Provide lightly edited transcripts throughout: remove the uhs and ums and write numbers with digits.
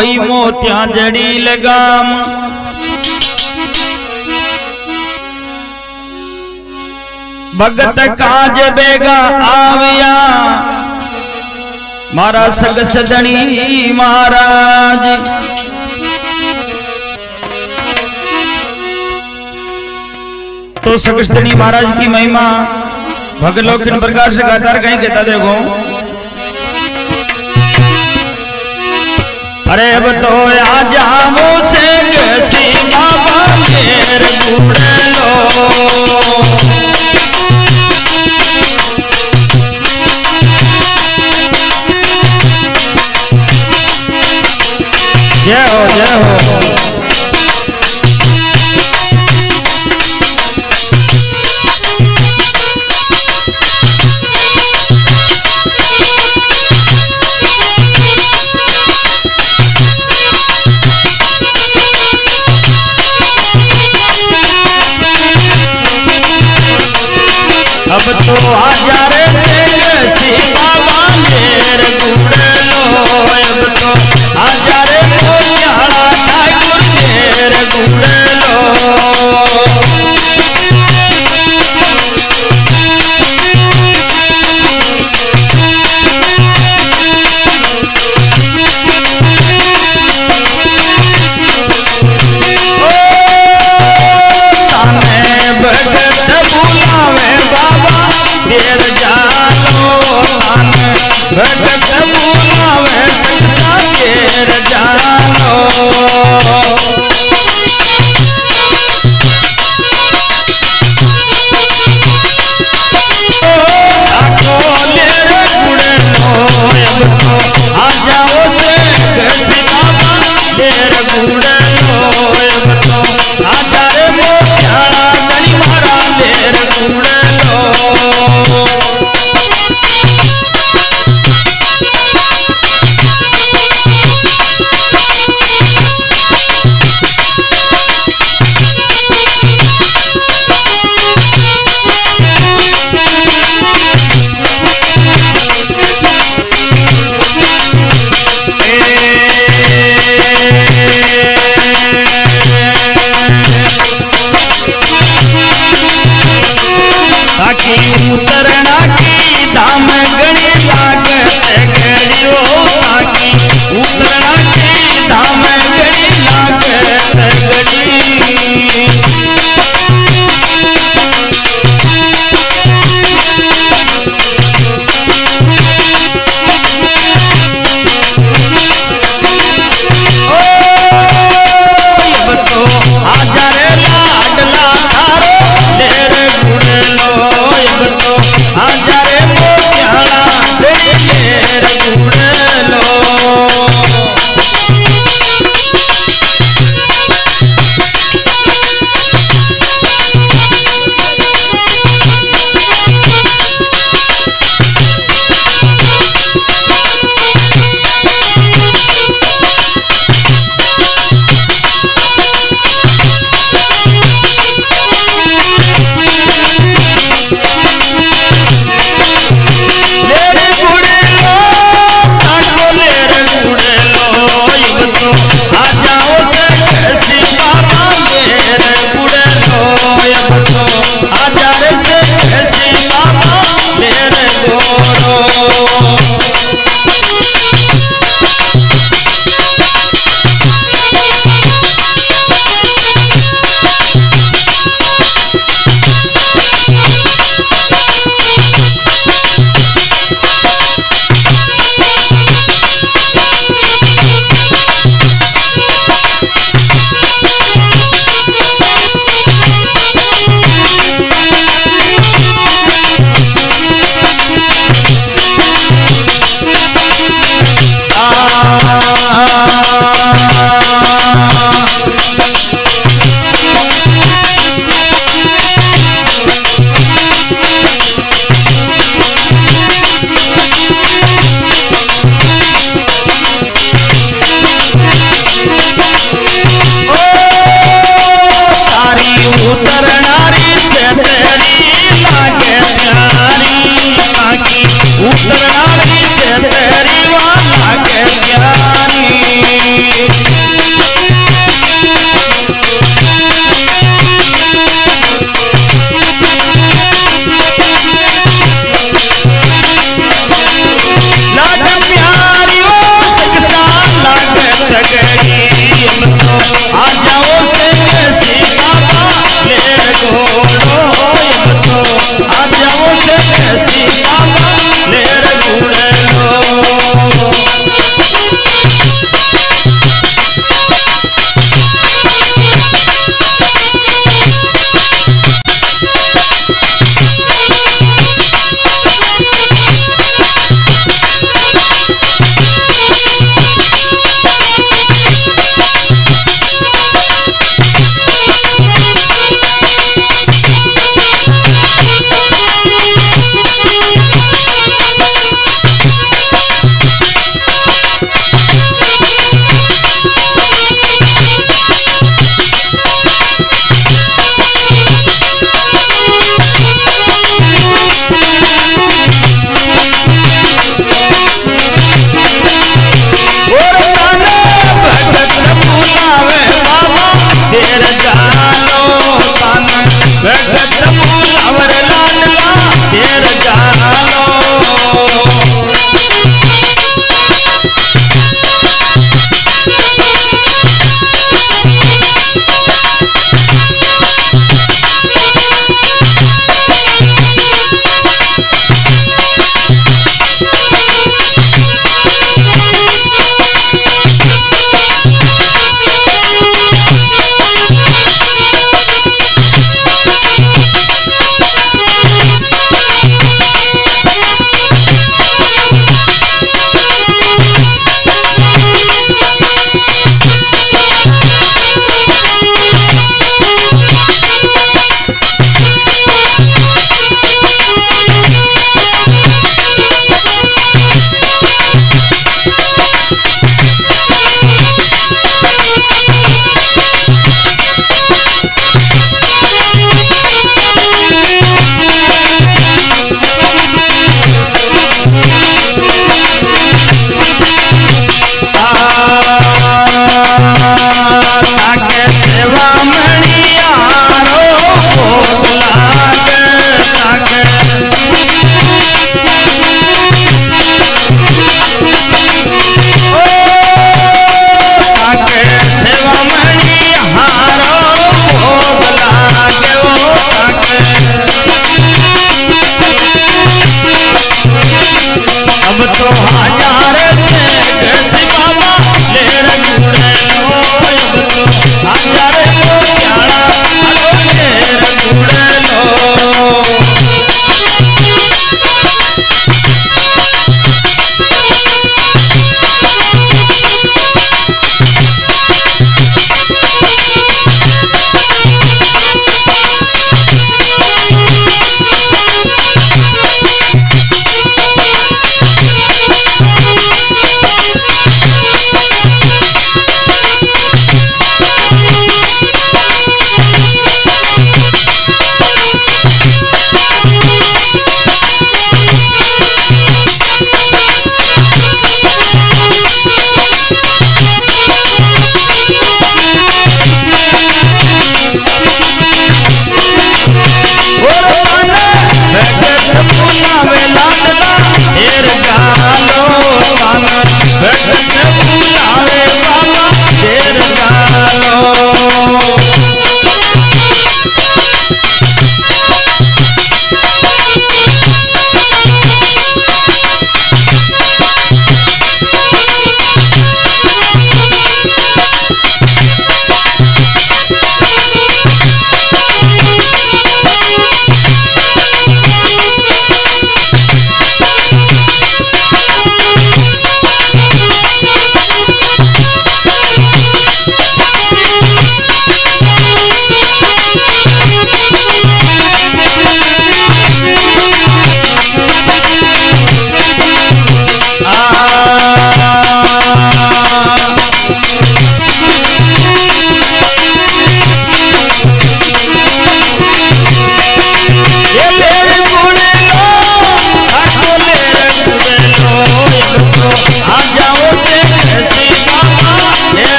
भई मोतिया जड़ी लगाम भगत काज बेगा आविया मारा सग सदनी महाराज। तो सग सदनी महाराज की महिमा भगत लोग किन प्रकार से गाता कहीं कहता देखो। अरे अब तो आ जाओ से सीमा बांधेर घूमने लो जय हो जय हो। अब तो आजा रे से सीमा बांधेर घूमने लो अब तो आजा रे मोतियाला ठाकुर देर घूमने लो। देर जानो भगत बुलावे संसा देर जानो। अब तो आ जाओ से सीमा देर घूमने लो अब तो आ जा रे मोतियाला धनी मारा देर घूमने लो। ताकि उतरना की दाम गणी लागत गड़ियो ताकि उतरना की दाम गणी लागत गड़ी। अब तो आजा रे लाडला थारो देर घूमने लो अब तो आजा रे मोतियाला देर घूमने लो। उतरना तेरी वाला के ज्ञानी ताके सेवा मणियारो भोग लागे ताके ताके सेवा मणियारो भोग लागे वो ताके अब तो हजार से कैसी बाबा लेर गुड़े लो अब तो हजार को प्यारा अलो लेर गुड़े लो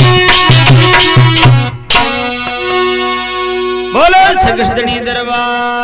बोलो श्री कृष्ण दरबार।